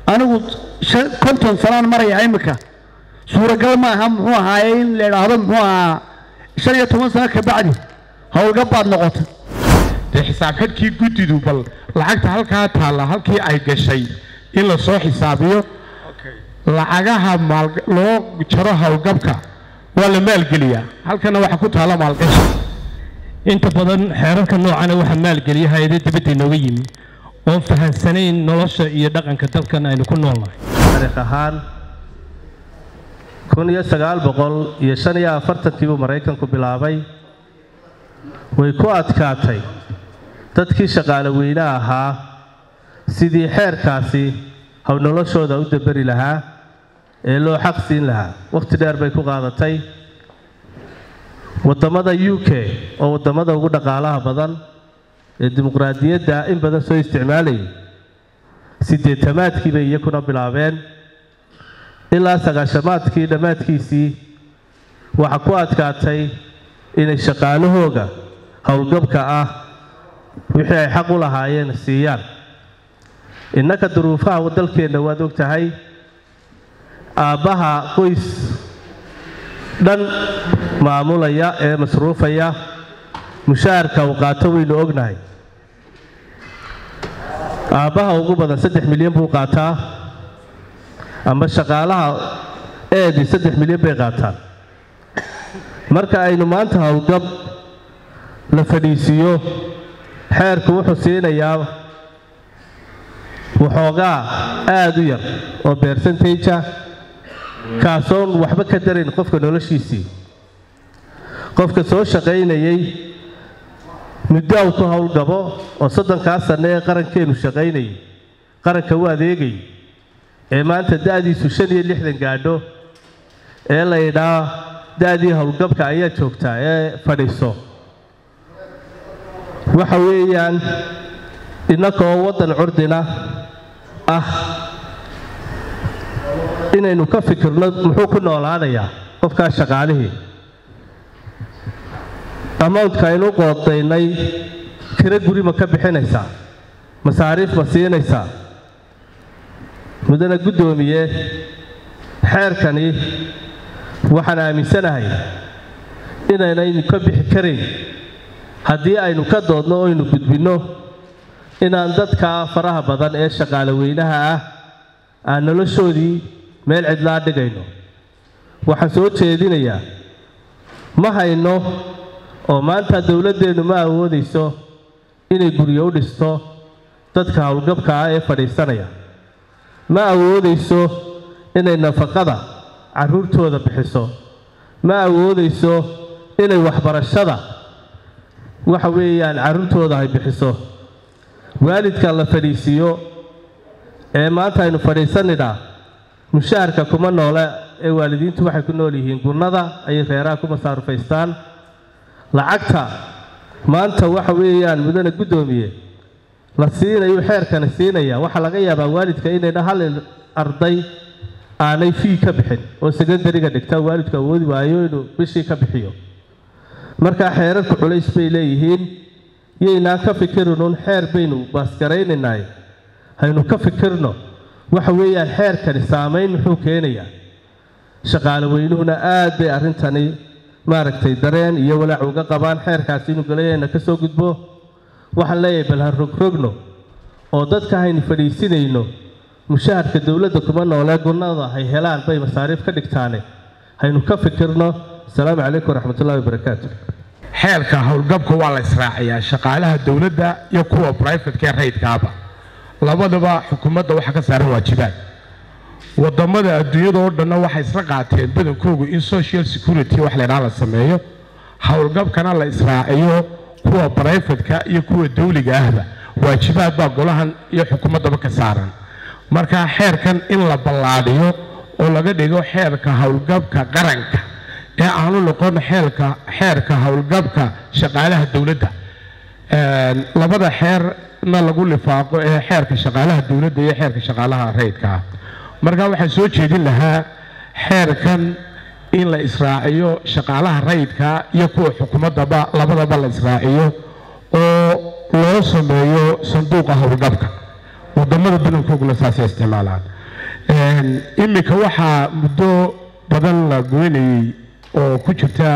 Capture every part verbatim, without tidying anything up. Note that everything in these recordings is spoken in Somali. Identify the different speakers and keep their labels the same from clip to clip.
Speaker 1: anigu konton sanaan maraya imika suuragal ma aha muxuu ahaayay in la yiraahdo muxuu ahaa shan iyo toban sano ka bacdi hawlgab baad noqotay
Speaker 2: de xisaab xidkii guddidu bal lacagta halkaa taala halkii ay gashay in la soo xisaabiyo lacagaha maal loo jaro hawlgabka waa la maalgeliyaa halkana waxa ku taala maalgashi
Speaker 3: inta badan xeerarka noocan waxa maalgeliya hay'adaha dibadda inooga yimi oo fahansanayn nolosha iyo dhaqanka dalkan aynu ku noolnahay
Speaker 4: taariikh ahaan kun iyo sagaal boqol iyo shan iyo afartankii uu Mareykanku bilaabay way ku adkaatay dadkii shaqaale weynaha ahaa sidii xeerkaasi haw noloshooda u dabari lahaa ee loo xaq siin lahaa waqti dheer bay ku qaadatay wadamada U K oo wadamada ugu dhaqaalaha badan ee dimuqraadiyadda in badan soo isticmaalay sideetamaadkii bay iyakuna bilaabeen ilaa sagaashamaadkii dhamaadkiisii waxa ku adkaatay inay shaqaalahooga hawlgabka ah wixii ay xaq u lahaayeen siiyaan innaka duruufaha wadalkeena waad ogtahay aabaha qoys dhan maamulaya ee masruufaya mushaarka uu qaato waynu ognahay aabaha ugu badan saddex milyan buu qaataa ama shaqaalaha eedi saddex milyan bay qaataan marka aynu maanta hawlgab la fadhiisiyo xeerku wuxuu siinayaa waxoogaa aad u yar oo percentage kaasoon waxba ka darin qofka noloshiisii qofka soo shaqaynayay muddo uu ku hawlgabo oo soddonkaa sano ee qarankeenu shaqaynayay qaranka u adeegay ee maanta da'diisu shan iyo lixdan gaadho ee la yidhaa da'dii hawlgabka ayaa joogtaa ee fadhiiso waxa weeyaan innakoo waddan curdina ah inaynu ka fikirno muxuu ku noolaanayaa qofkaa shaqaalihii amount-ka aynu qoodaynay kira guri ma ka bixinaysaa masaariif ma siinaysaa mudana guddoomiye xeerkani waxaan aaminsanahay inaynaynu ka bixi karayn haddii aynu ka doodno oo aynu gudbinno inaan dadka faraha badan ee shaqaale weynaha ah aan noloshoodii meel cidlaa dhigayno waxaan soo jeedinayaa ma hayno oo maanta dawladdeenu ma awoodayso inay guryo u dhisto dadka hawlgabka ah ee fadhiisanaya ma awoodayso inay nafaqada carruurtooda bixiso ma awoodayso inay waxbarashada waxa weeyaan carruurtooda ay bixiso waalidka la fadhiisiyo ee maanta aynu fadhiisanidhaa mushaharka kuma noole ee waalidiintu waxay ku nool yihiin gunnada ayay reeraha ku masaarufaystaan lacagta maanta waxa weeyaan mudana guddoomiye la siinayo xeerkani siinaya waxaa laga yaabaa waalidka inayna hal arday aanay fii ka bixin oo secondary-ga dhigta waalidku awoodi waayo inuu bishii ka bixiyo markaa xeerarku culays bay leeyihiin yaynaan ka fikirinun xeer baynu baasgaraynaynay haynu ka fikirno waxa weeyaan xeerkani saamayn muxuu keenayaa shaqaale weynuhuna aad bay arrintani maaragtay dareen iyo walaac uga qabaan xeerkaasi inuu galayayna ka soo gudbo waxaan leeyahay bal ha rogrogno oo dadka haynu fadhiisinayno mushaharka dawladda kuma noolee gunnada hay helaan bay masaariif ka dhigtaane haynu ka fikirno asalaamu calaykum waraxmatullahi wabarakaatu
Speaker 2: xeerka hawlgabka waa la israaciyaa shaqaalaha dawladda iyo kuwa private-ka raydkaaba labadaba xukuumadda waxa ka saaran waajibaad wadamada adduunyada oo dhan waxay isla qaateen badankoodu in social security wax la yiraahdo la sameeyo hawlgabkana la israaciyo kuwa private-ka iyo kuwa dawliga ahba waajibaad baa golahan iyo xukuumadda ka saaran marka xeerkan in la ballaadhiyo oo laga dhigo xeerka hawlgabka qaranka ee aanu noqon xeerka xeerka hawlgabka shaqaalaha dawladda ee labada xeerna lagu lifaaqo ee xeerka shaqaalaha dawladda iyo xeerka shaqaalaha raydka marka waxaan soo jeedin lahaa xeerkan in la israaciyo shaqaalaha raydka iyo kuwa xukuumadda labadaba la israaciyo oo loo sameeyo sanduuqa hawlgabka wadamada badankoodu la saasay isticmaalaan imika waxaa muddo badan la goynayay oo ku jirta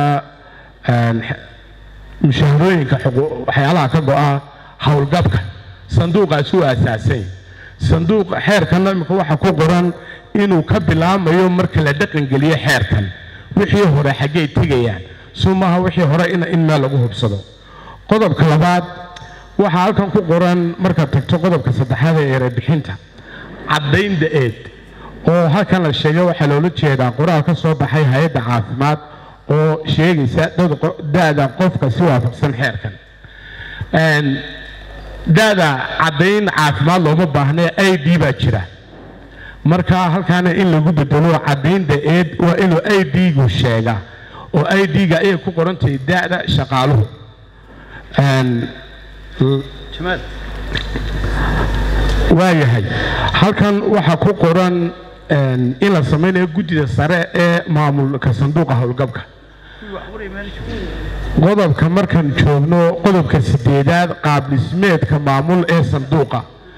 Speaker 2: mushaharooyinka waxyaalaha ka go'a howlgabka sanduuqaas u asaasay sanduuq xeerkan imika waxa ku qoran inuu ka bilaamayo marka la dhaqan geliyo xeerkan wixii hore xagee tigayaan sumaha wixii hore in in meel lagu hubsado qodobka labaad waxa halkan ku qoran marka tagto qodobka saddexaad ee erebixinta cadaynta eed oo halkan la sheegay waxa loola jeedaa qoraal ka soo baxay hay'adda caafimaad oo sheegaysa da'da qofka si waafaqsan xeerkan een da'da cadayn caafimaad looma baahna I D baa jira marka halkan in lagu bedelo cadaynta eed waa inuu I D-gu sheega oo I D-ga ay ku qoran tahay da'da shaqaaluhu een jamaal waayahay halkan waxa ku qoran in la sameeyo guddiga sare ee maamulka sanduuqa howlgabka qodobka markan joogno qodobka sideedaad qaab dhismeedka maamul ee sanduuqa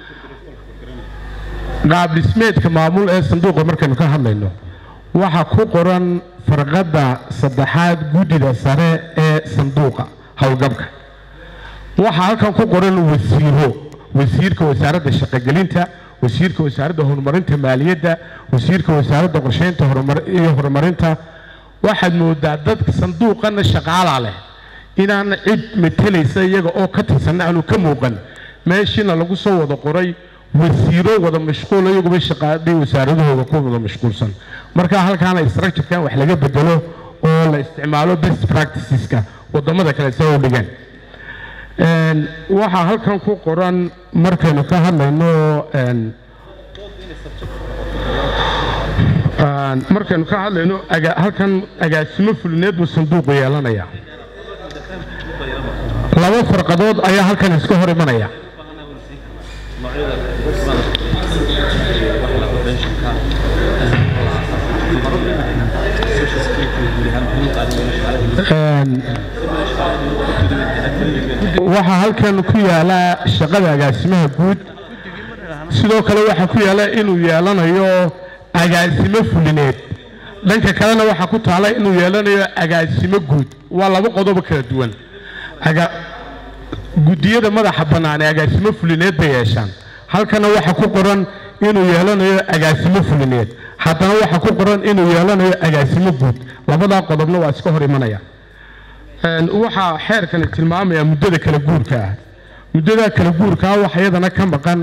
Speaker 2: qaab dhismeedka maamul ee sanduuqa markan ka hadlayno waxa ku qoran farqada saddexaad guddiga sare ee sanduuqa howlgabka waxa halkan ku qoran wasiiro wasiirka wasaaradda shaqagelinta wasiirka wasaaradda horumarinta maaliyadda wasiirka wasaaradda qorsheynta iyo horumarinta waxaad moodaa dadka sanduuqana shaqaala leh inaan cid metelaysa iyaga oo ka tirsan aanu ka muuqan meeshina lagu soo wada qoray wasiiro wada mashquul iyaguba shaqaadii wasaaradahooda ku wada mashquulsan marka halkaana structure-kan wax laga bedelo oo la isticmaalo best practices-ka wadamada kale soo dhigan een waxa halkan ku qoran markaynu ka hadlayno een aan markaynu ka hadlayno halkan agaasimo fulineed uu sanduuq yeelanaya laba farqadood ayaa halkan iska hor imanaya waxa halkan ku yaala shaqada agaasimaha guud sidoo kale waxa ku yaala inuu yeelanayo agaasimo fulineed dhanka kalena waxa ku taala inuu yeelanayo agaasimo guud waa laba qodob kala duwan aga gudiyada madaxa banaan ee agaasimo fulineed bay yeeshaan halkana waxa ku qoran inuu yeelanayo agaasimo fulineed haddana waxa ku qoran inuu yeelanayo agaasimo guud labada qodobna waa iska hor imanaya een waxa xeerkan tilmaamaya muddada kala guurka ah muddada kala guurka waxa iyadana ka maqan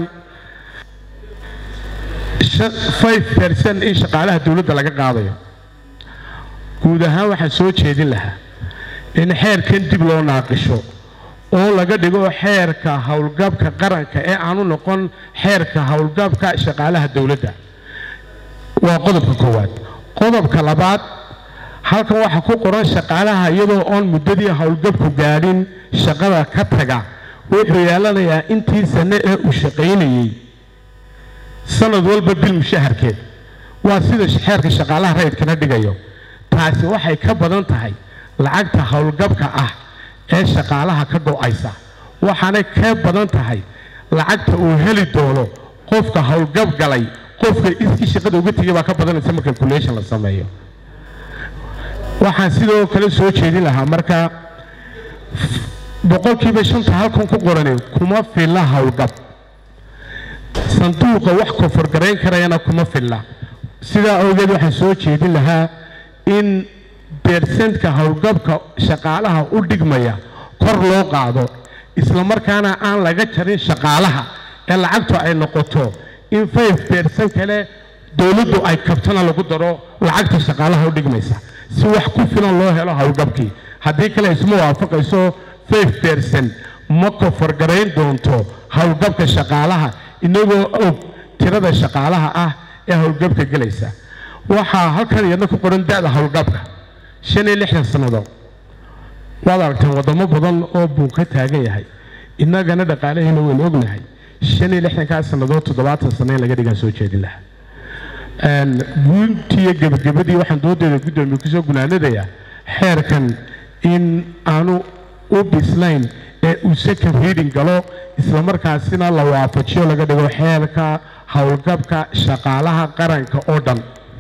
Speaker 2: five percent in shaqaalaha dawladda laga qaadayo guud ahaan waxa soo jeedin lahaa in xeerkan dib loo naaqisho oo laga dhigo xeerka howlgabka qaranka ee aanu noqon xeerka howlgabka shaqaalaha dawladda waa qodobka koowaad qodobka labaad halkan waxa ku qoran shaqaalaha iyadoo oon muddadii howlgabku gaadhin shaqada ka taga wuxuu yeelanayaa intii sano ee uu shaqaynayay sanad walba bil mushaharkeed waa sida xeerka shaqaalaha rayidkana dhigayo taasi waxay ka badan tahay lacagta howlgabka ah ee shaqaalaha ka go'aysa waxaana ka badan tahay lacagta uu heli doono qofka howlgab galay qofka iskii shaqada uga tagay baa ka badanaysa marka calculation la sameeyo waxaan sidoo kale soo jeedin lahaa marka boqolkiiba shanta halkan ku qoranay kuma filla howlgab sanduuqa wax ku fargarayn karayana kuma filla sida awgeed waxaan soo jeedin lahaa in percentka howlgabka shaqaalaha u dhigmaya kor loo qaado isla markaana aan laga jarin shaqaalaha ee lacagtu ay noqoto in five percent kale dawladdu ay kabtana lagu daro lacagta shaqaalaha u dhigmaysa si wax ku filan loo helo howlgabkii haddii kale isma waafaqayso five percent ma ku fargarayn doonto howlgabka shaqaalaha inagoo og tirada shaqaalaha ah ee howlgabka gelaysa waxaa halkan iyadna ku qoran da'da howlgabka shan iyo lixdan sannadood waad aragteen wadamo badan oo buu ka taagan yahay innagana dhaqaalaheena waynu ognahay shan iyo lixdankaa sannadood toddobaatan sano in laga dhigaa soo jeedin lahaa guuntiiyo gebagabadii waxaan doodeeda guddoomiye kusoo gunaanadayaa xeerkan in aanu u bislayn ee uu second reading galo isla markaasina la waafajiyo laga dhigo xeerka howlgabka shaqaalaha qaranka oo dhan.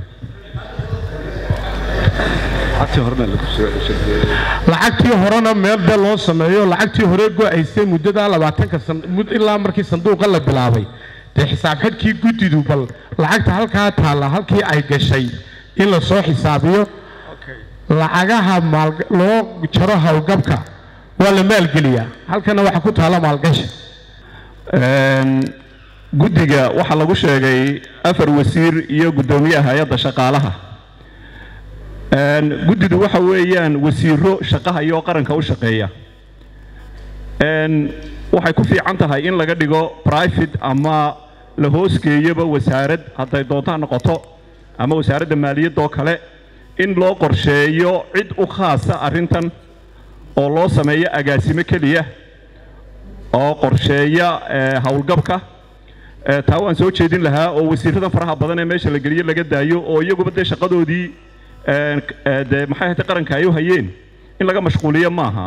Speaker 2: lacagtii horena meel bee loo sameeyo lacagtii hore go-aysay muddada labaatanka ilaa markii sanduuqa la bilaabay dee xisaab xidhkii guddidu bal lacagta halkaa taalla halkii ay gashay in la soo xisaabiyo lacagaha loo jaro howlgabka waa la maalgeliyaa halkana waxaa ku taalla maalgashi.
Speaker 5: guddiga waxaa lagu sheegay afar wasiir iyo guddoomiyaha hay-adda shaqaalaha. guddidu waxa weeyaan wasiiro shaqaha iyo qaranka u shaqeeya. waxay ku fiican tahay in laga dhigo private ama la hoosgeeyaba wasaarad hadday doonto ha noqoto ama wasaaradda maaliyadda oo kale in loo qorsheeyo cid u khaasa arrintan oo loo sameeyo agaasimo keliya oo qorsheeya howlgabka. taa waan soo jeedin lahaa oo wasiiradan faraha badan ee meesha la geliyo laga daayo oo iyaguba dee shaqadoodii dee maxay ahayd qaranka ay u hayeen in laga mashquuliyo maaha.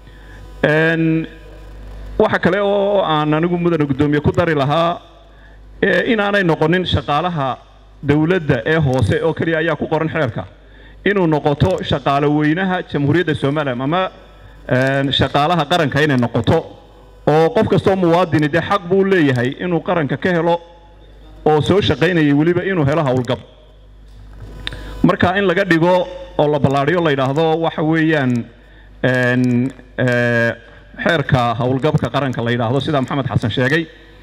Speaker 5: waxa kale oo aan anigu mudane guddoomiye ku dari lahaa inaanay noqonin shaqaalaha dowladda ee hoose oo keliya ayaa ku qoran xeerka inuu noqoto shaqaale weynaha jamhuuriyadda Soomaaliya ama shaqaalaha qaranka inay noqoto oo qof kastoo muwaadini dee xaq buu leeyahay inuu qaranka ka helo oo soo shaqaynayay weliba inuu helo howlgab. marka in laga dhigo oo la ballaariyo la yidhaahdo waxa weeyaan xeerka howlgabka qaranka la yidhaahdo sida maxamed xasan sheegay.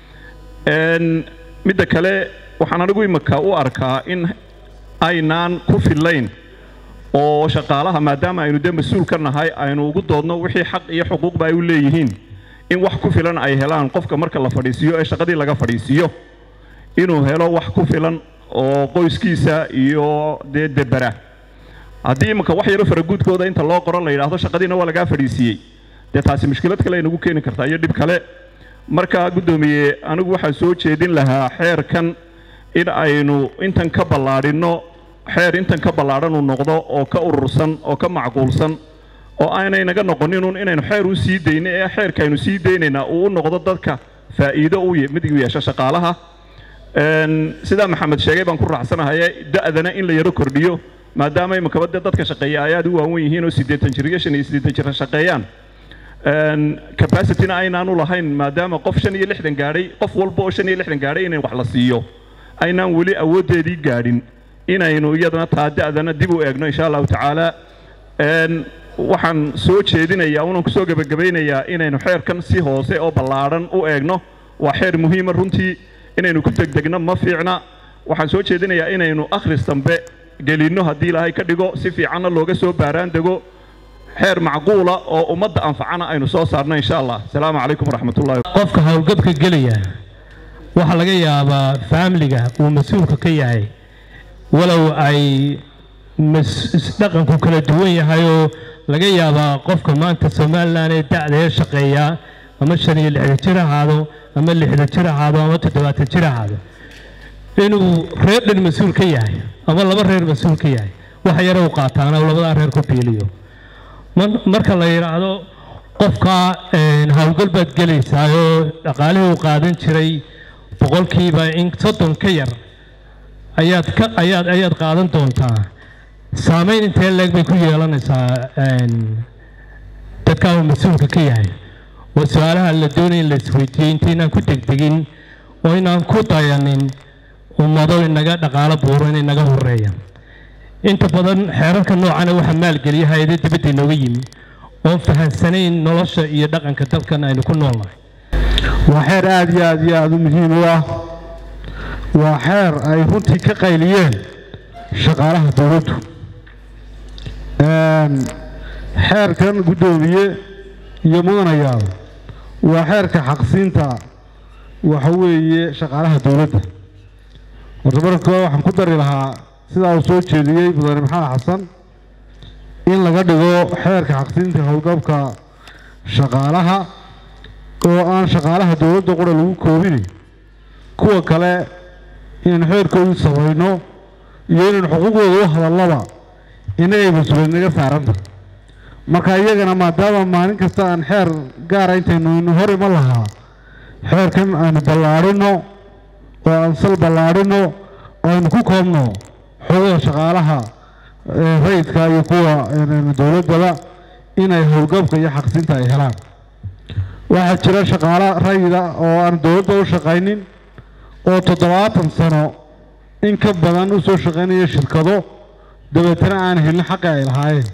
Speaker 5: midda kale waxaan anigu imika u arkaa in aynaan ku fillayn oo shaqaalaha maadaama aynu dee mas-uul ka nahay aynu ugu doodno wixii xaq iyo xuquuqba ay u leeyihiin in wax ku filan ay helaan qofka marka la fadhiisiyo ee shaqadii laga fadhiisiyo inuu helo wax ku filan oo qoyskiisa iyo dee debera. haddii imika wax yaro faraguudkooda inta loo qoro la yidhaahdo shaqadiina waa lagaa fadhiisiiyey dee taasi mushkilad kale ay nagu keeni kartaa iyo dhib kale. marka guddoomiye anigu waxaan soo jeedin lahaa xeerkan in aynu intan ka ballaadhinno xeer intan ka ballaadhan uu noqdo oo ka urursan oo ka macquulsan oo aanay naga noqonin un inaynu xeer u sii dayno ee xeerka aynu sii daynaynaa uu u noqdo dadka faa'iido u mid u yeesho shaqaalaha. sidaa maxamed sheegay baan ku raacsanahay da'dana in la yaro kordhiyo maadaama imikaba dee dadka shaqeeya ay aad u waawan yihiin oo siddeetan jir iyo shan iyo siddeetan jir shaqeeyaan capacityna aynaanu lahayn maadaama qof shan iyo lixdan gaadhay qof walba oo shan iyo lixdan gaadhay inay wax la siiyo aynaan weli awooddeedii gaadhin inaynu iyadana taa da'dana dib u eegno insha allahu tacaala. waxaan soo jeedinayaa unaan kusoo gebagabaynayaa inaynu xeerkan si hoose oo ballaadhan u eegno waa xeer muhiima runtii inaynu ku degdegno ma fiicna. waxaan soo jeedinayaa inaynu akhris dambe gelinno haddii ilaahay ka dhigo si fiicanna looga soo baaraan dego xeer macquula oo ummadda anfacana aynu soo saarno insha allah. asalaamu calaykum waraxmatullahi.
Speaker 3: qofka howlgabka gelaya waxaa laga yaabaa faamiliga uu mas-uulka ka yahay walow ay dhaqanku kala duwan yahay oo laga yaabaa qofka maanta Soomaaliland ee da'da ee shaqeeya ama shan iyo lixdan jir ahaado ama lixdan jir ahaado ama toddobaatan jir ahaado inuu reer dhan mas-uul ka yahay ama laba reer mas-uul ka yahay waxa yar uu qaataan oo labada reer ku biiliyo. marka la yiraahdo qofka hawlgal baad galaysaa oo dhaqaalihii uu qaadan jiray boqolkiiba in soddon ka yar ayaad ka ayaad ayaad qaadan doontaa saameyn intee leeg bay ku yeelanaysaa dadka uu mas-uulka ka yahay. waa su'aalaha la doonaya in la isweydiiyo intaynaan ku degdegin oo inaan ku dayanin ummado inaga dhaqaalo buuro inay naga horeeyaan. inta badan xeerarka noocana waxa maalgeliya hay'ado dibadda inooga yimi oon fahansanayn nolosha iyo dhaqanka dalkan aynu ku noolnahay.
Speaker 1: waa xeer aad iyo aad iyo aad u muhiim u ah. waa xeer ay runtii ka qayliyeen shaqaalaha dowladdu. xeerkan guddoomiye iyo mudanayaal waa xeerka xaqsiinta waxa weeye shaqaalaha dowladda. horta marka waxaan ku dari lahaa sidaa uu soo jeediyey mudane maxamed xasan in laga dhigo xeerka xaqsiinta howlgabka shaqaalaha oo aan shaqaalaha dowladda qura lagu koobin kuwa kale inaan xeerkoodu samayno iyo inaan xuquuqdooda u hadallaba inay mas-uuliyad naga saaranta marka iyagana maadaama maalin kasta aan xeer gaara intaynu hor ima lahaa xeerkan aanu ballaarino oo aan sal ballaarino oo aynu ku koobno xogaha shaqaalaha rayidka iyo kuwa dowladaba inay howlgabka iyo xaqsinta ay helaan waxaa jira shaqaale rayida oo aan dowladda u shaqaynin oo toddobaatan sano in ka badan u soo shaqaynaya shirkado dabeetana aan helin xaqi ay lahaayeen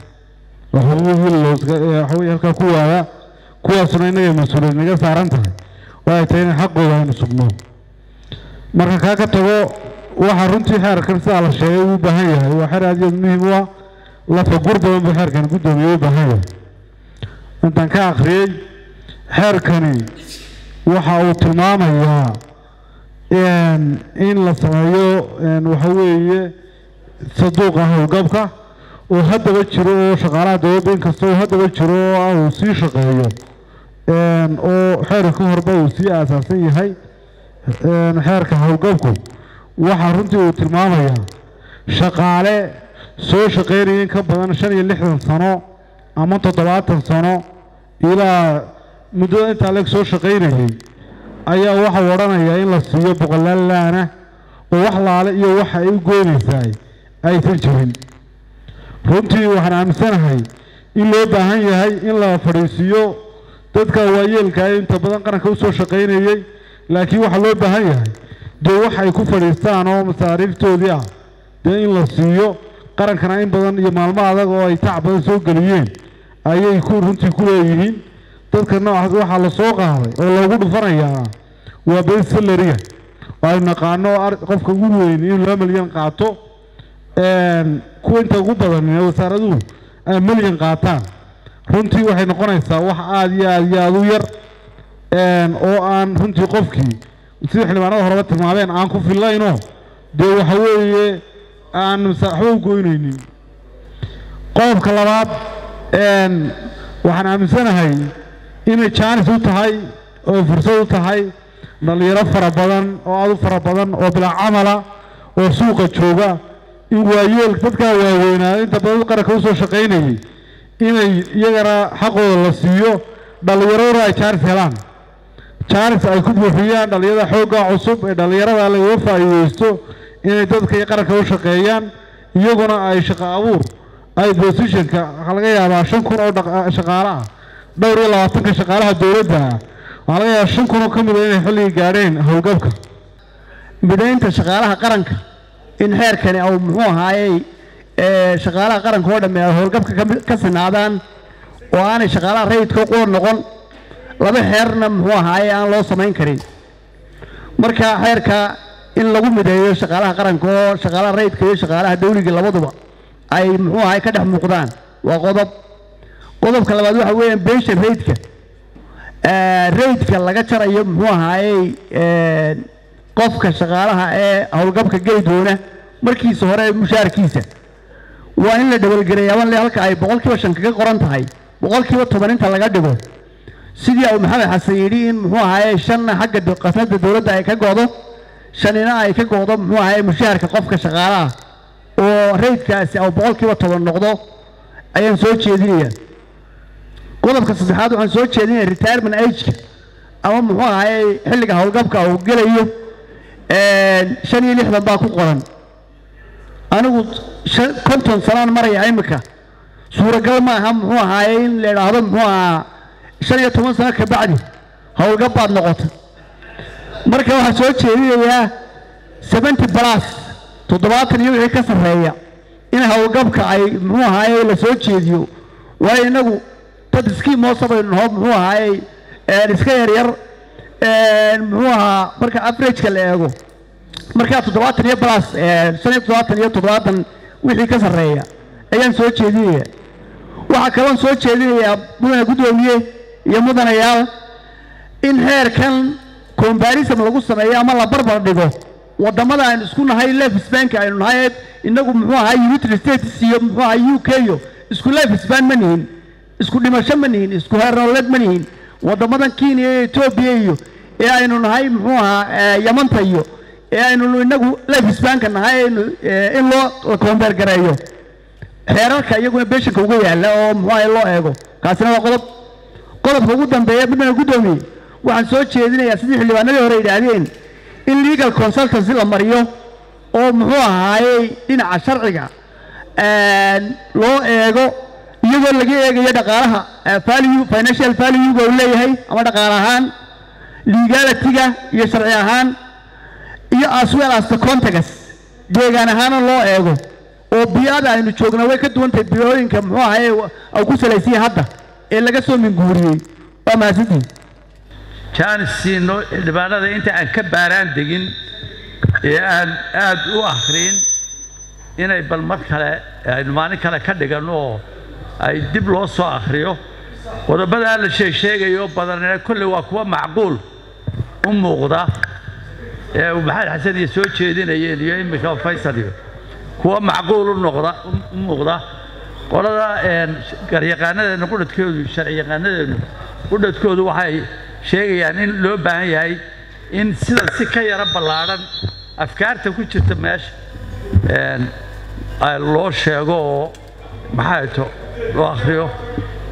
Speaker 1: waxaweye halkaa ku waaya kuwaasuna innaga mas-uuliyad naga saaran tahay oo ay tahay in xaqooda aynu sugno marka kaa ka tago waxaa runtii xeerkan sidaa la sheegay uu u baahan yahay waa xeer aad iyo aad muhiim u ah lafagur badan buu xeerkan guddoomiye u baahan yahay intaan ka akhriyey xeerkani waxa uu tilmaamayaa in la sameeyo waxa weeye saduuqa howlgabka oo haddaba jiro oo shaqaalaha dowladda inkasta oo haddaba jiro oo ah uu sii shaqeeyo oo xeerka ka horba uu sii aasaasan yahay xeerka howlgabku waxaa runtii uu tilmaamayaa shaqaale soo shaqaynaya in ka badan shan iyo lixdan sano ama toddobaatan sano ilaa muddada intaa leeg soo shaqaynayay ayaa waxau odhanayaa in la siiyo boqolaal laana oo wax laale iyo waxa ay u goynaysaa aysan jirin runtii waxaan aaminsanahay in loo baahan yahay in la fadhiisiiyo dadka waayeelka inta badan qaranka u soo shaqaynayay laakiin waxaa loo baahan yahay dee wax ay ku fadhiistaan oo masaariiftoodii ah dee in la siiyo qarankana in badan iyo maalmo adag oo ay tac badan soo geliyeen ayay ku runtii ku leeyihiin dadka noocaas waxaa la soo qaaday oo loogu dhufanayaa waa base salary oo ay naqaano qofka ugu weyn in laba milyan qaato kuwa inta ugu badan wasaaraduhu ay milyan qaataan runtii waxay noqonaysaa wax aada iyo aada iyo aada u yar oo aan runtii qofkii sida xildhibaanada horeba tilmaameen aan ku fillaynoo dee waxa weeye aan waxba u goynaynin qodobka labaad waxaan aaminsanahay inay jaanis u tahay oo fursad u tahay dhalinyaro fara badan oo aad u fara badan oo bilaa camala oo suuqa jooga in waayeel dadkaa waaweynaa inta badan qaranka u soo shaqaynayay inay iyagana xaqooda la siiyo dhallinyaraduna ay jaanis helaan jaanis ay ku buuxiyaan dhallinyarada xoogga cusub ee dhallinyarada lagaga faa'iideysto inay dadka iyo qaranka u shaqeeyaan iyaguna ay shaqo abuur ay positionka waxaa laga yaabaa shan kun oo shaqaale ah dhowr iyo labaatanka shaqaalaha dowladda ah waxaa laga yaabaa shan kun oo ka mid a inay xilligii gaadheen howlgabka
Speaker 6: midaynta shaqaalaha qaranka in xeerkani au muxuu ahaayey shaqaalaha qaranka oo dhamme ay howlgabka ka sinaadaan oo aanay shaqaalaha rayidka qura noqon laba xeerna muxuu ahaaye aan loo samayn karin marka xeerka in lagu mideeyo shaqaalaha qaranka oo shaqaalaha rayidka iyo shaqaalaha dawliga labaduba ay muxuu ahaay ka dhex muuqdaan waa qodob qodobka labaad waxa weeyaan beesha rayidka rayidka laga jarayo muxuu ahaayey qofka shaqaalaha ee howlgabka geli doona markiisa hore mushaarkiisa waa in la dhabalgelayaban le halka ay boqolkiiba shan kaga qoran tahay boqolkiiba toban inta laga dhigo sidii uu maxamed xasan yidhi in muxuu ahaayey shanna xagga qasnada dowladda ay ka go'do shanina ay ka go'do muxuu ahaayey mushaharka qofka shaqaalaha oo rayidkaasi au boqolkiiba toban noqdo ayaan soo jeedinaya qodobka saddexaad waxaan soo jeedinaya retirement ageka ama muxuu ahaayey xilliga howlgabka uu gelayo shan iyo lixdan baa ku qoran anigu konton sanaan maraya imika suuragal ma aha muxuu ahaayey in la idhaahdo muxuu ahaa shan iyo toban sano ka bacdi howlgab baad noqotay marka waxaan soo jeedinayaa seventy plus toddobaatan iyo wixii ka sarreeya in howlgabka ay muxuu ahaayey la soo jeediyo waayo innagu dad iskii moosabaynu naho muxuu ahaayey iska yaryar muxuu ahaa marka averageka la eego markaa toddobaatan iyo plus shan iyo toddobaatan iyo toddobaatan wixii ka sarreeya ayaan soo jeedinaya waxaa kaloon soo jeedinayaa mudane guddoomiye iyo mudanayaal in xeerkan combarism lagu sameeyo ama la barbar dhigo waddamada aynu isku nahay life spanka aynu nahay innagu muxuu ahaa united states iyo muxuu ahaa u k iyo isku life span ma nihin isku dhimasho ma nihin isku heernooled ma nihin waddamadan kenya iyo etoobiya iyo ee aynu nahay muxuu ahaa yamanta iyo ee aynu innagu life spanka nahay in loo combeer gareeyo xeerarka iyaguna beeshanka uga yaalla oo muxuu ahay loo eego kaasina waa qodob qodobka ugu dambeeya midna guddoomiye waxaan soo jeedinayaa sidii xildhibaanadii hore yidhaahdeen in legal consultancy la mariyo oo muxuu ahaayey dhinaca sharciga loo eego iyagoo laga eegayo dhaqaalaha value financial value-ga uu leeyahay ama dhaqaale ahaan legality-ga iyo sharci ahaan iyo as well as the context deegaan ahaana loo eego oo biyada aynu joogna way ka duwan tahay biyooyinka muxuu ahaayey oo ku salaysiya hadda ee laga soo minguuriyey waa mahadsantihiin
Speaker 7: jaanisino xildhibaanada inta aan ka baaraan degin ee aan aad u akhriin inay bal mar kale aynu maalin kale ka dhigano oo ay dib loo soo akhriyo qodobada la sheeg sheegayo badanna kulli waa kuwa macquul u muuqda ee maxamed xasan iyo soo jeedinayeen iyo imika Faysal iyo kuwa macquul u noqda u muuqda qolada een garyaqaanada qudadkoodu sharci yaqaanada qudadkoodu waxay sheegayaan in loo baahan yahay in sida si ka yara ballaaran afkaarta ku jirta meesha een loo sheego maxay to loo akhriyo